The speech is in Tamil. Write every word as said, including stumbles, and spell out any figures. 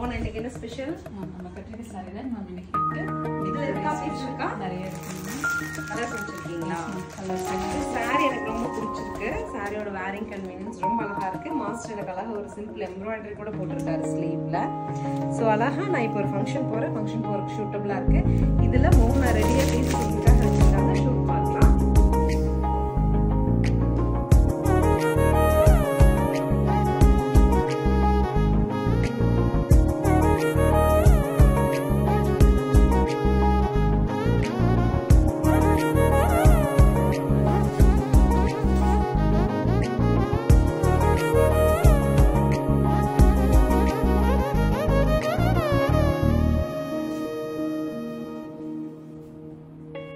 மோகன் இன்னைக்கு என்ன ஸ்பெஷல்? நம்ம கட்டிருக்க சாரி தான் நம்ம இன்னைக்கு இருக்கு. இதுல இருக்கா பீஸ் இருக்கா? நிறைய இருக்குங்க. கலர் பிடிச்சிருக்கீங்களா? கலர் சாரி எனக்கு ரொம்ப பிடிச்சிருக்கு. சாரியோட வேரிங் கன்வீனியன்ஸ் ரொம்ப அழகா இருக்கு. மாஸ்டர் எனக்கு அழகா ஒரு சிம்பிள் எம்ப்ராய்டரி கூட போட்டிருக்காரு ஸ்லீவ்ல. ஸோ அழகா நான் இப்போ ஒரு ஃபங்க்ஷன் போறேன். ஃபங்க்ஷன் போறதுக்கு சூட்டபிளா இருக்கு. இதுல மோகனா ரெடியா பீஸ் உங்களுக்காக வச்சிருக்காங்க.